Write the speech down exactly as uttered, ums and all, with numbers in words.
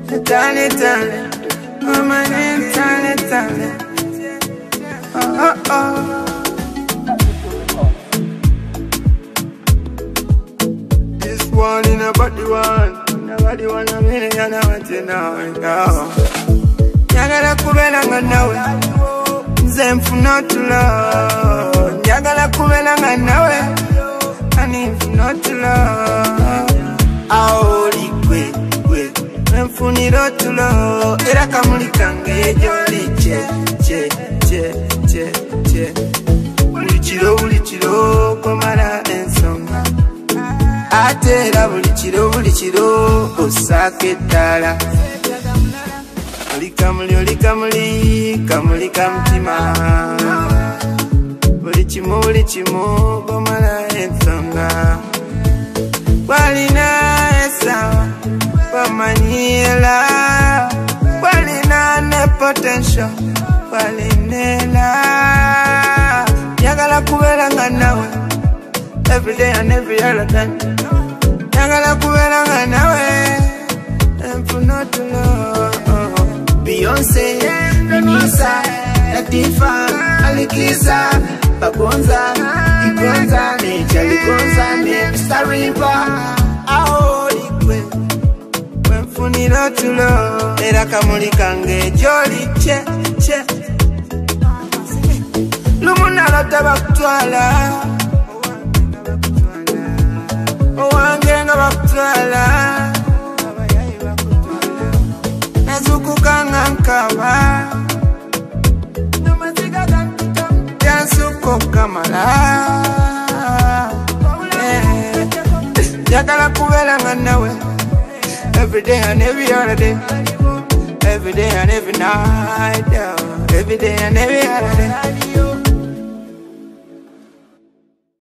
Tale, tale, mama, tale, tale. Oh, oh, oh. This one in a body one, nobody wanna mean it, I want to know. Nyagala kubela nga nawe, nze nfuna tulo. Nyagala kubela nga nawe, ani nfuna tulo. Aoli kwe kwe, nfunira tulo. Era kamuli kange joli che che che che che. Buli kiro buli kiro komala ensonga. Ate era buli kiro buli kiro osaka eddala. Oli kamuli oli kamuli kamuli kamutima. Buli kimu buli kimu komala ensonga. Walina esawa wamanyila, walina ne potential walinela. Nyagala kubera nga nawe every day and every other day. Nyagala kubera nga nawe enfuna tulo. Beyonce, Minisa, Latifa, Alikiza, Bagonza, Igonza, Nature, Ligonza, Mister River. Aoli kwe, wenfunira tulo. Era kamuli kange joli che che. Lumuna lota bakutwala, owange nga bakutwala. Nazukuka nga nkaba, yansuko kamala. Nyagala kubela nga nawe every day and every other day. Every day and every night, yeah. Every day and every other day.